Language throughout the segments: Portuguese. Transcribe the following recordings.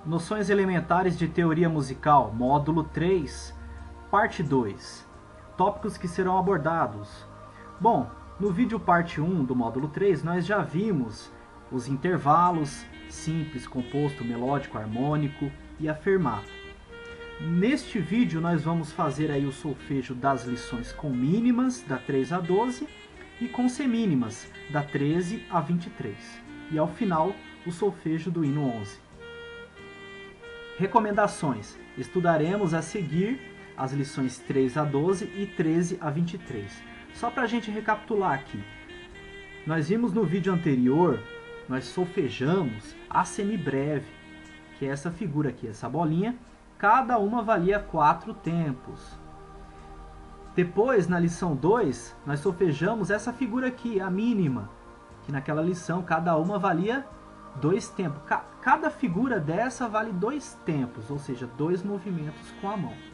Noções Elementares de Teoria Musical, Módulo 3, Parte 2. Tópicos que serão abordados. Bom, no vídeo parte 1 do módulo 3, nós já vimos os intervalos, simples, composto, melódico, harmônico e a fermata. Neste vídeo nós vamos fazer aí o solfejo das lições com mínimas, da 3 a 12, e com semínimas, da 13 a 23. E ao final, o solfejo do hino 11. Recomendações. Estudaremos a seguir as lições 3 a 12 e 13 a 23. Só para a gente recapitular aqui. Nós vimos no vídeo anterior, nós solfejamos a semibreve, que é essa figura aqui, essa bolinha. Cada uma valia 4 tempos. Depois, na lição 2, nós solfejamos essa figura aqui, a mínima, que naquela lição cada uma valia 2 tempos. Cada figura dessa vale 2 tempos, ou seja, 2 movimentos com a mão.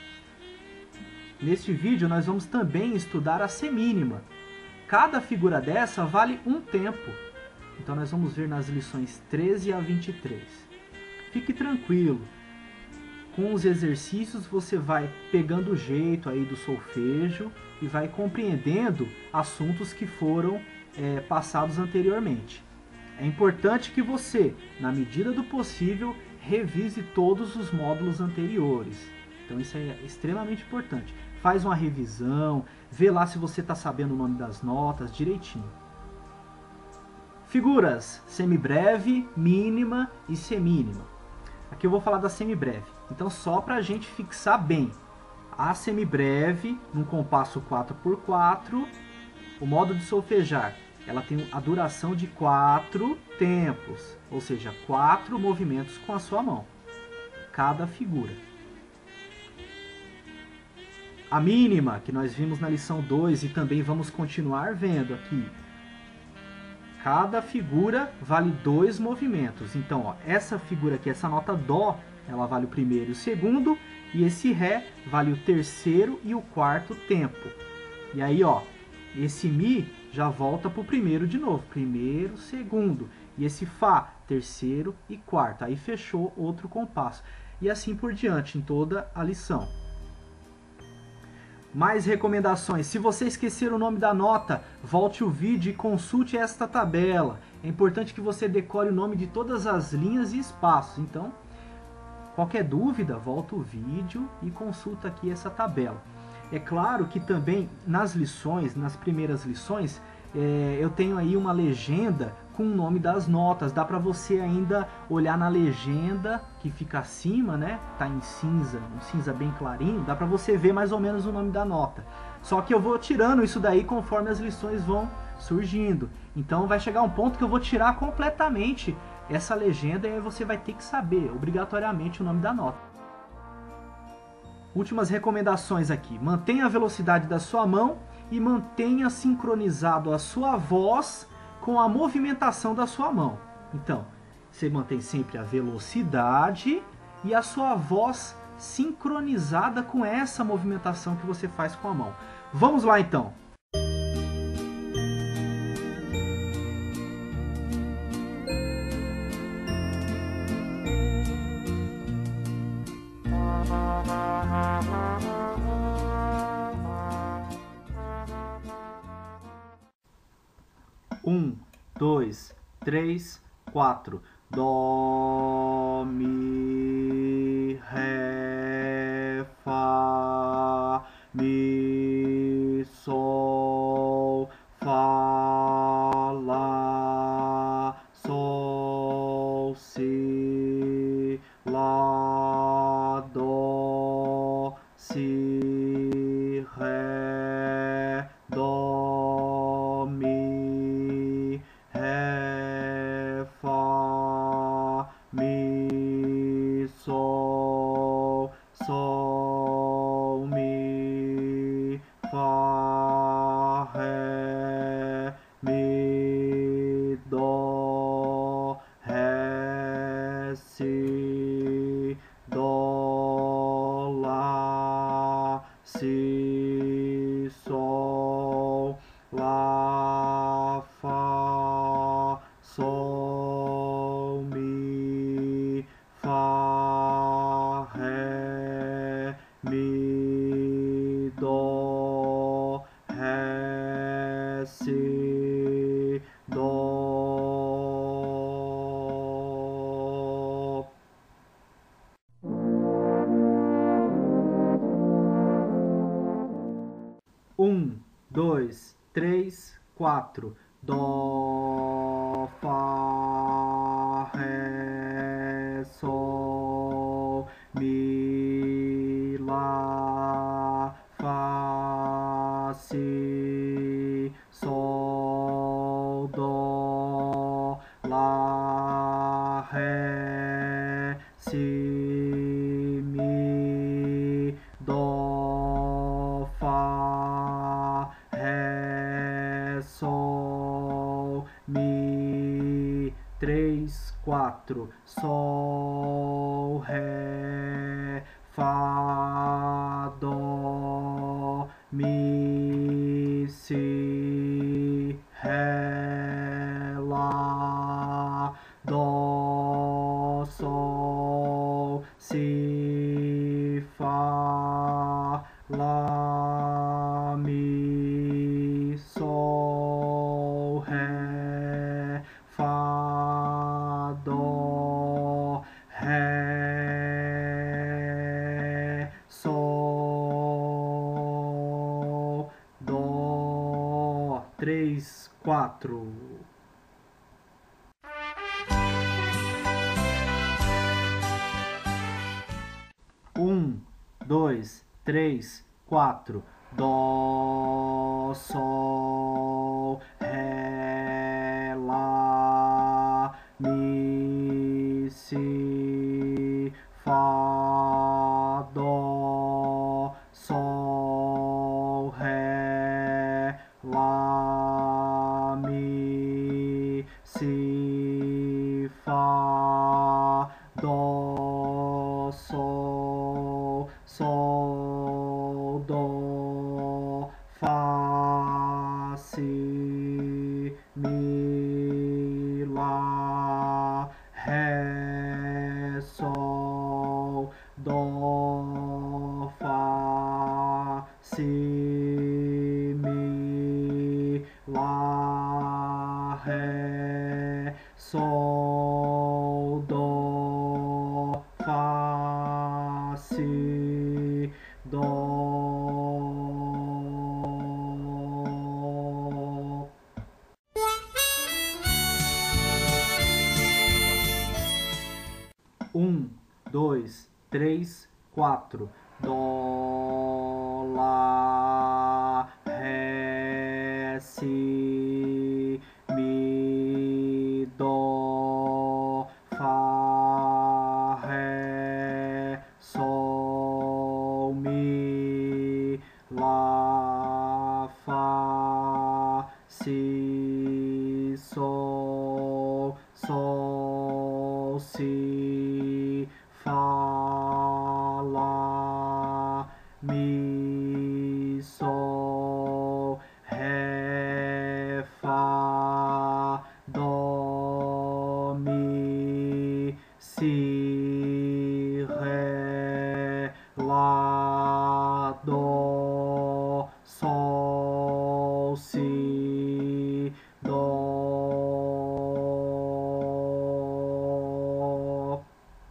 Neste vídeo nós vamos também estudar a semínima. Cada figura dessa vale 1 tempo. Então nós vamos ver nas lições 13 a 23. Fique tranquilo. Com os exercícios você vai pegando o jeito aí do solfejo e vai compreendendo assuntos que foram passados anteriormente. É importante que você, na medida do possível, revise todos os módulos anteriores. Então isso é extremamente importante. Faz uma revisão, vê lá se você está sabendo o nome das notas direitinho. Figuras: semibreve, mínima e semínima. Aqui eu vou falar da semibreve. Então só para a gente fixar bem. A semibreve, num compasso 4x4, o modo de solfejar, ela tem a duração de 4 tempos, ou seja, 4 movimentos com a sua mão, cada figura. A mínima, que nós vimos na lição 2 e também vamos continuar vendo aqui, cada figura vale 2 movimentos. Então, ó, essa figura aqui, essa nota Dó, ela vale o primeiro e o segundo, e esse Ré vale o terceiro e o quarto tempo. E aí, ó, esse Mi já volta para o primeiro de novo, primeiro, segundo, e esse Fá, terceiro e quarto. Aí fechou outro compasso. E assim por diante, em toda a lição. Mais recomendações: se você esquecer o nome da nota, volte o vídeo e consulte esta tabela. É importante que você decore o nome de todas as linhas e espaços. Então, qualquer dúvida, volta o vídeo e consulta aqui essa tabela. É claro que também nas lições, nas primeiras lições, eu tenho aí uma legenda com o nome das notas. Dá para você ainda olhar na legenda que fica acima, né? Tá em cinza, um cinza bem clarinho. Dá para você ver mais ou menos o nome da nota. Só que eu vou tirando isso daí conforme as lições vão surgindo. Então vai chegar um ponto que eu vou tirar completamente essa legenda e aí você vai ter que saber obrigatoriamente o nome da nota. Últimas recomendações aqui: mantenha a velocidade da sua mão e mantenha sincronizado a sua voz com a movimentação da sua mão. Então, você mantém sempre a velocidade e a sua voz sincronizada com essa movimentação que você faz com a mão. Vamos lá então! Um, dois, três, 4. Dó, mi, ré, fá, mi, sol, fá, lá, sol, si, lá, dó, si, ré, dó, mi, ré, fá, mi, sol, sol, mi, fá, ré, mi, dó, ré, si, dó, lá, si, sol, lá, fá, sol, mi, fá, 2, 3, 4. Dó, Fá, Ré, Sol, Mi, Lá, Fá, Si, Sol, Dó, Lá, Ré, Si, Mi, Dó, Fá, Ré, Sol, Mi, 3, 4, Sol, Ré, Fá, Dó, Mi, Si, Ré, Lá, Dó, Sol, Si, Fá, Lá, Mi, Sol, Ré, Fá, Dó, Ré, Sol, Dó, 3, 4. 1, 2, 3, 4. Dó, Sol, Ré, Lá, Mi, Si, Fá, Dó, Sol, Ré, Lá, Mi, Si, Fá, Dó, Sol, Sol, Dó, Fá, Si, Mi, Lá, Ré, Sol, Dó, Fá, Si, Mi, Lá, Ré, Sol, Dó, Fá, Si, Dó. 1, 2, 3, 4. Dó, Lá, Ré, Si, Mi, Dó, Fá, Ré, Sol, Mi, Lá, Fá, Si, Sol, Sol, Si, Fá, Lá, Mi, Sol, Ré, Fá, Dó, Mi, Si, Ré, Lá, Dó, Sol, Si, Dó.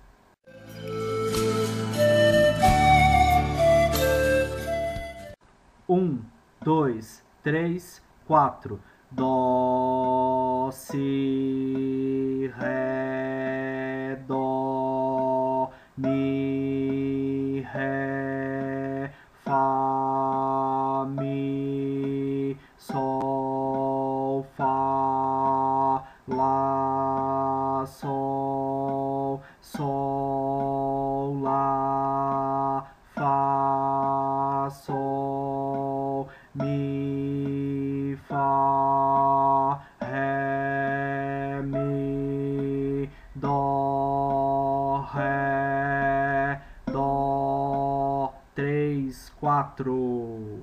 1, 2, 3, 4. Dó, Si, Ré, Dó, Mi, Ré, Fá, Mi, Sol, Fá, Lá, Sol, Sol, Lá, Fá, Sol, Mi, Fá, Ré, Mi, Dó, Ré, Dó, 3, 4.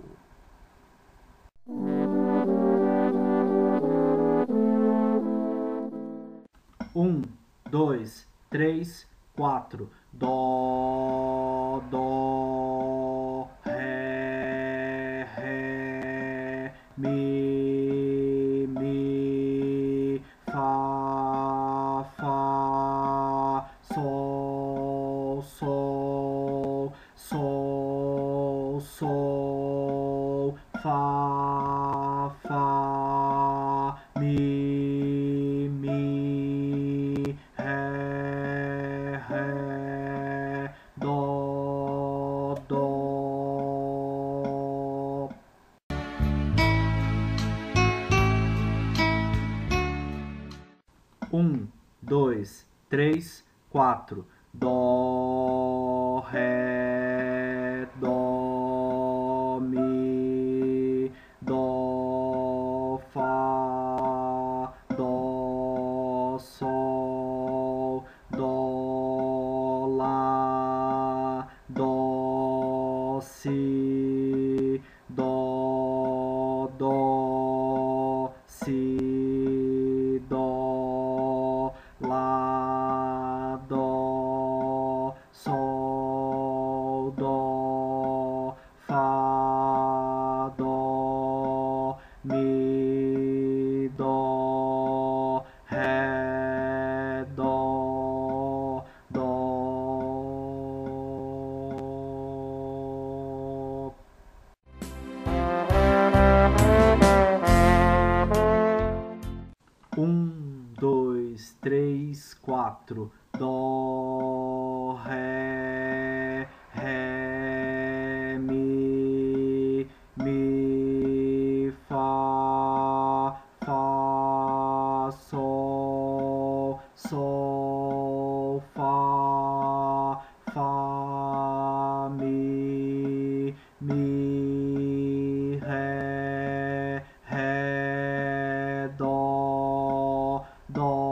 1, 2, 3, 4. Dó, Dó, Ré, Ré, Mi, Fá, Fá, Sol, Sol, sol, sol, fá. 2, 3, 4. Dó, ré, dó, mi, dó, fá, dó, sol, dó, lá, dó, si, dó, dó, si, dó, lá, dó, sol, dó, fá, dó, mi, dó, ré, dó, dó. Dois, três, quatro. Dó, ré, ré, mi, fá, fá, sol, sol, fá, fá, mi, ré, ré, dó, dó.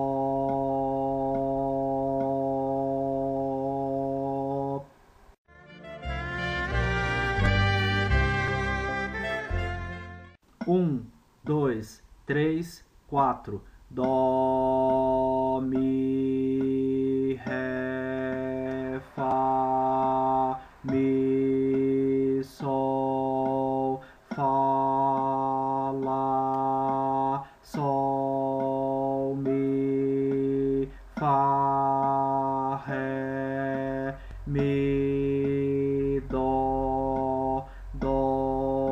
Dois, três, quatro. Dó, mi, ré, fá, mi, sol, fá, lá, sol, mi, fá, ré, mi, dó, dó.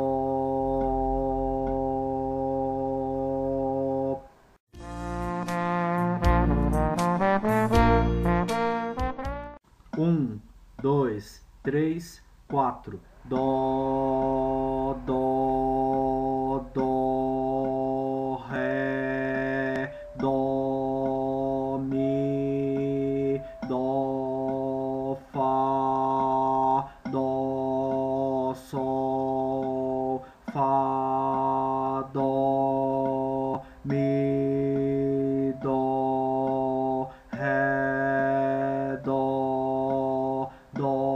Dois, três, quatro. Dó, dó, dó, ré, dó, mi, dó, fá, dó, sol, fá, dó, mi, dó, ré, dó, dó.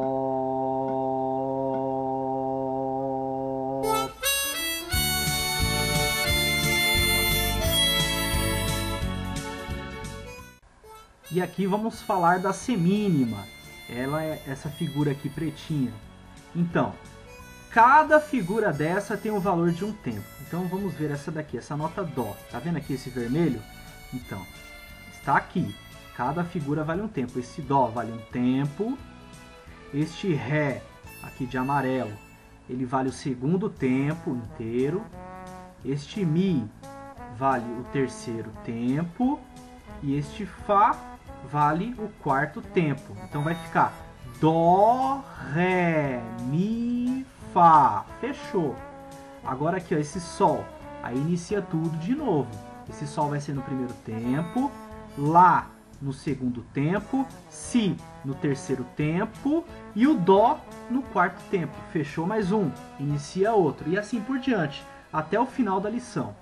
E aqui vamos falar da semínima. Ela é essa figura aqui pretinha. Então, cada figura dessa tem o valor de um tempo. Então vamos ver essa daqui, essa nota Dó. Tá vendo aqui esse vermelho? Então, está aqui. Cada figura vale um tempo. Esse Dó vale um tempo. Este Ré, aqui de amarelo, ele vale o segundo tempo inteiro. Este Mi vale o terceiro tempo. E este Fá vale o quarto tempo. Então vai ficar Dó, Ré, Mi, Fá. Fechou. Agora aqui, ó, esse Sol. Aí inicia tudo de novo. Esse Sol vai ser no primeiro tempo. Lá no segundo tempo. Si no terceiro tempo. E o Dó no quarto tempo. Fechou mais um. Inicia outro. E assim por diante. Até o final da lição.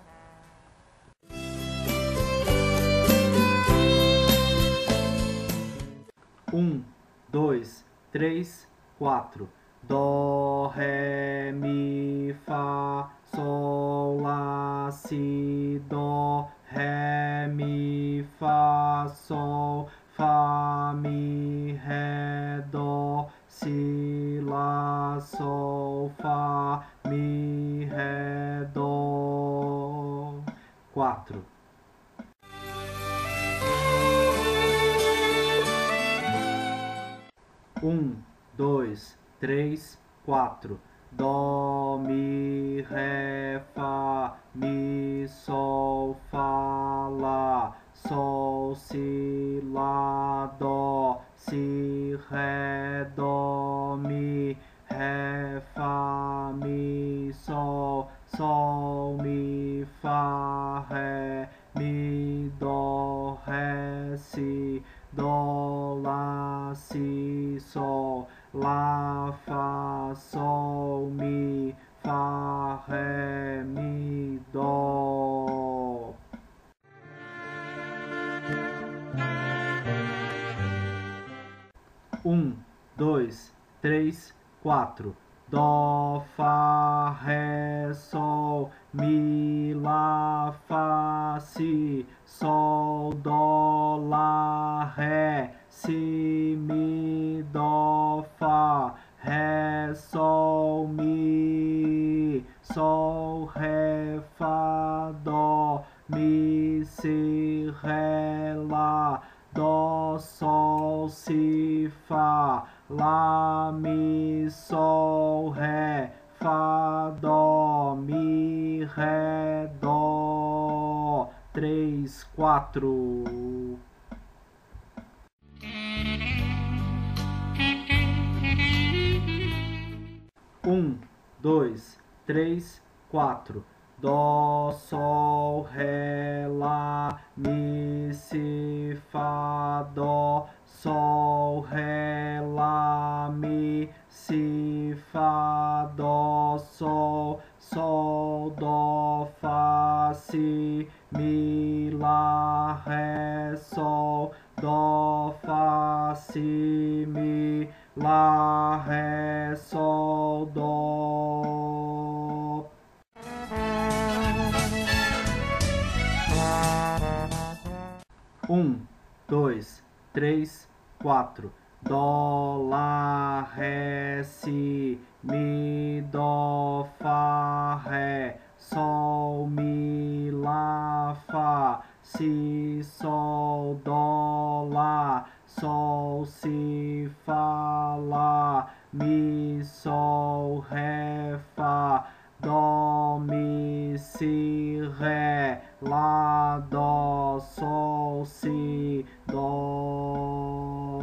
Dois, três, quatro. Dó, ré, mi, fá, sol, lá, si, dó, ré, mi, fá, sol, fá, mi, ré, dó, si, lá, sol, fá, mi, ré, dó. 4. Dois, três, quatro. Dó, mi, ré, fá, mi, sol, fá, lá, sol, si, lá, dó, si, ré, dó, mi, ré, fá, mi, sol, sol, mi, fá, ré, mi, dó, ré. ré, si, dó, lá, si, sol, lá, fá, sol, mi, fá, ré, mi, dó. Um, dois, três, quatro. Dó, fá, ré, sol, mi, lá, fá, si, sol, dó, lá, ré, si, mi, dó, fá, ré, sol, mi, sol, ré, fá, dó, mi, si, ré, lá, dó, sol, si, fá, lá, mi, sol, ré, fá, dó, mi, ré, dó. 3, 4. Um, dois, três, quatro. Dó, sol, ré, lá, mi, si, fá, dó, sol, ré, lá, mi, si, fá, dó, sol, sol, dó, fá, si, mi, lá, ré, sol, dó, fá, si, mi, lá, ré, sol, dó. Um, dois, três, quatro. Dó, lá, ré, si, mi, dó, fá, ré, sol, mi, lá, fá, si, sol, dó, lá, sol, si, fá, lá, mi, sol, ré, fá, dó, mi, si, ré, lá, dó, sol, si, dó.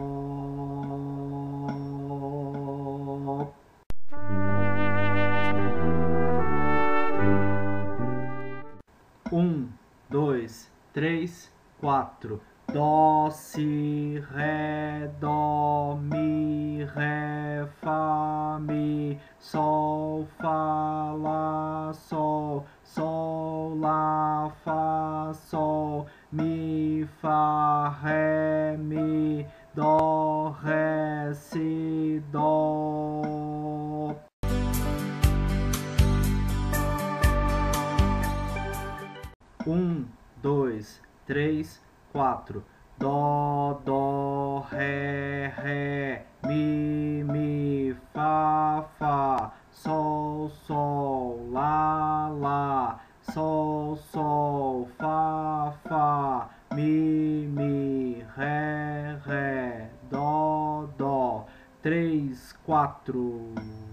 Um, dois, três, quatro. Dó, si, ré, dó, mi, ré, fá, mi, sol, fá, lá, sol, sol, lá, fá, sol, mi, fá, ré, mi, dó, ré, si, dó. Um, dois, três, quatro. Dó, dó, ré, ré, mi, fá, fá, sol, sol, lá, lá, sol, sol, fá, fá, mi, ré, ré, dó, dó. 3, 4.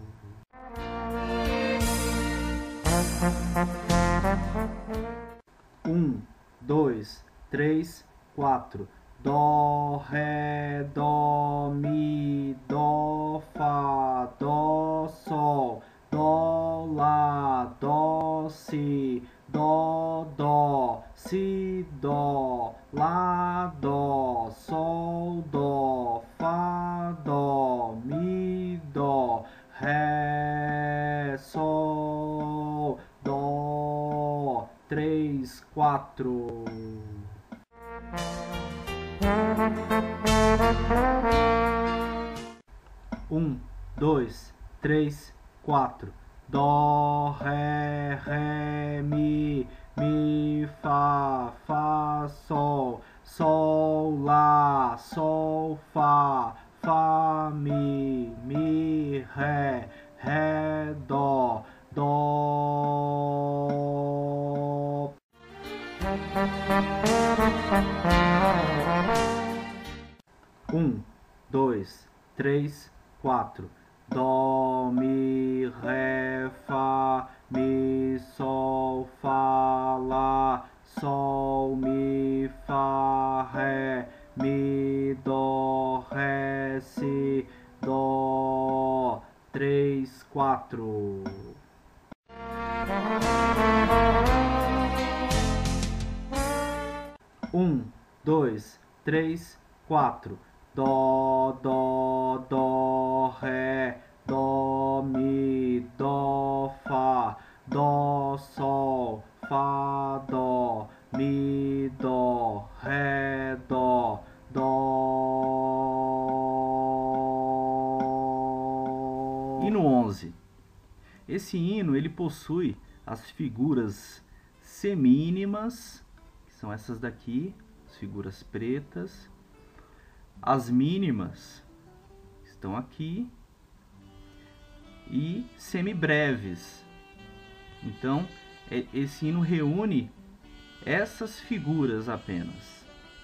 Um, dois, três, quatro. Dó, ré, dó, mi, dó, fá, dó, sol, dó, lá, dó, si, dó, dó, si, dó, lá, dó, sol, dó, fá, dó, mi, dó, ré, sol, dó. 3, 4. Um, dois, três, quatro. Dó, ré, ré, mi, fá, fá, sol, sol, lá, sol, fá, fá, mi, ré, ré, dó, dó. Um, dois, três, quatro. Dó, mi, ré, fá, mi, sol, fá, lá, sol, mi, fá, ré, mi, dó, ré, si, dó. 3, 4. Um, 2, 3, 4. Dó, dó, dó, ré, dó, mi, dó, fá, dó, sol, fá, dó, mi, dó, ré, dó, dó. Hino 11. Esse hino ele possui as figuras semínimas, que são essas daqui, as figuras pretas. As mínimas estão aqui e semibreves. Então, esse hino reúne essas figuras apenas.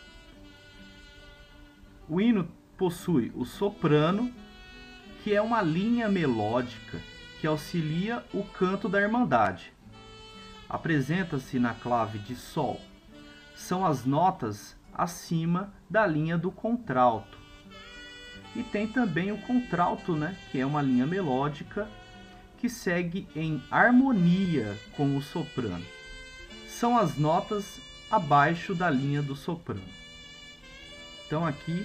O hino possui o soprano, que é uma linha melódica que auxilia o canto da Irmandade. Apresenta-se na clave de Sol. São as notas acima da linha do contralto. E tem também o contralto, né, que é uma linha melódica que segue em harmonia com o soprano. São as notas abaixo da linha do soprano. Então aqui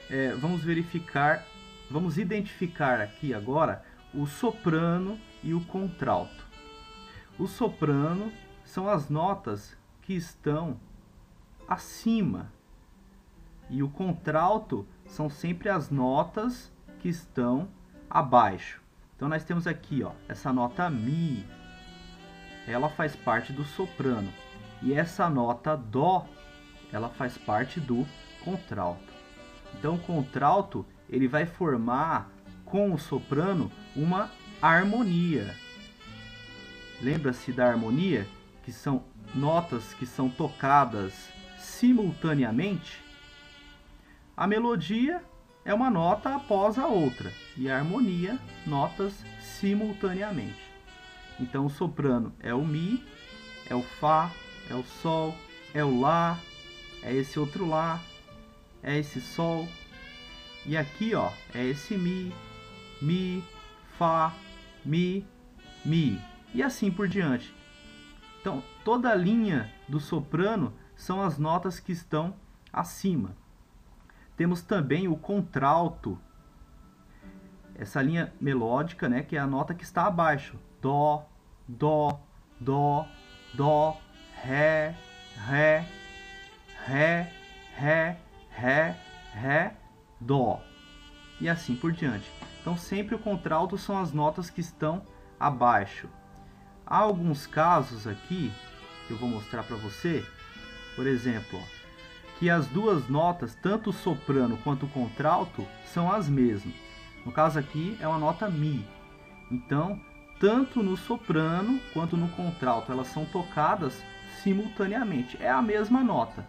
vamos identificar aqui agora o soprano e o contralto. O soprano são as notas que estão acima, e o contralto são sempre as notas que estão abaixo. Então nós temos aqui, ó, essa nota Mi, ela faz parte do soprano, e essa nota Dó, ela faz parte do contralto. Então o contralto ele vai formar com o soprano uma harmonia. Lembra-se da harmonia, que são notas que são tocadas simultaneamente? A melodia é uma nota após a outra, e a harmonia, notas simultaneamente. Então o soprano é o Mi, é o Fá, é o Sol, é o Lá, é esse outro Lá, é esse Sol, e aqui, ó, é esse Mi, Mi, Fá, Mi, Mi, e assim por diante. Então, toda a linha do soprano são as notas que estão acima. Temos também o contralto, essa linha melódica, né, que é a nota que está abaixo. Dó, Dó, Dó, Dó, Ré, Ré, Ré, Ré, Ré, Ré, Dó. E assim por diante. Então sempre o contralto são as notas que estão abaixo. Há alguns casos aqui que eu vou mostrar para você, por exemplo, ó, que as duas notas, tanto o soprano quanto o contralto, são as mesmas. No caso aqui é uma nota Mi. Então, tanto no soprano quanto no contralto, elas são tocadas simultaneamente. É a mesma nota.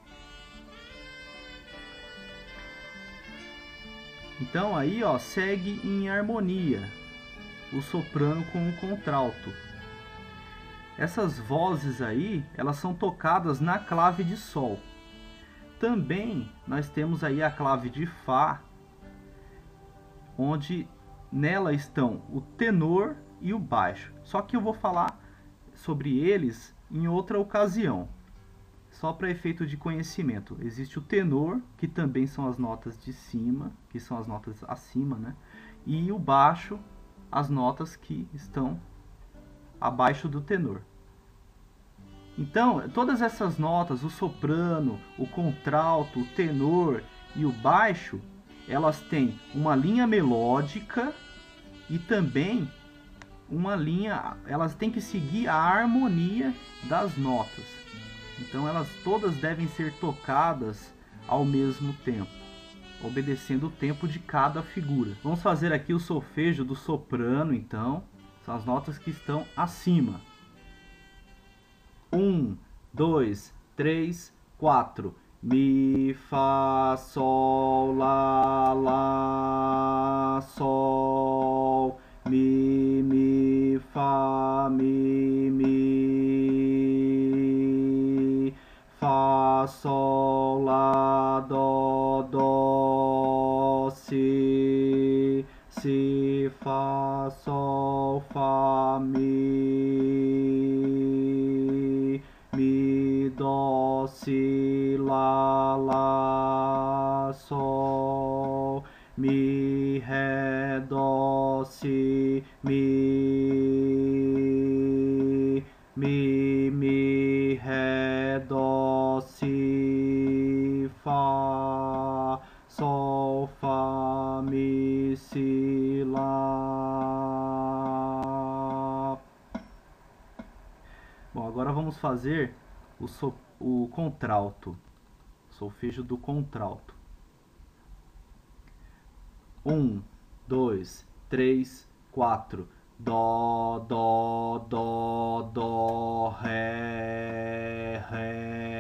Então aí, ó, segue em harmonia o soprano com o contralto. Essas vozes aí, elas são tocadas na clave de Sol. Também nós temos aí a clave de Fá, onde nela estão o tenor e o baixo. Só que eu vou falar sobre eles em outra ocasião, só para efeito de conhecimento. Existe o tenor, que também são as notas de cima, que são as notas acima, né? E o baixo, as notas que estão abaixo do tenor. Então, todas essas notas, o soprano, o contralto, o tenor e o baixo, elas têm uma linha melódica e também uma linha, elas têm que seguir a harmonia das notas. Então, elas todas devem ser tocadas ao mesmo tempo, obedecendo o tempo de cada figura. Vamos fazer aqui o solfejo do soprano, então. São as notas que estão acima. 1, 2, 3, 4. Mi, Fá, Sol, Lá, Lá, Sol. Mi, Fá, Mi, Fá, Sol, Lá, Dó, Dó, Si, Fá, Sol, Fá, Mi, Dó, Si, lá, lá, sol, mi, ré, dó, si, mi, ré, dó, si, fá, sol, fá, mi, si, lá. Bom, agora vamos fazer o contralto, solfejo do contralto. 1, 2, 3, 4. Dó, dó, dó, dó, ré, ré,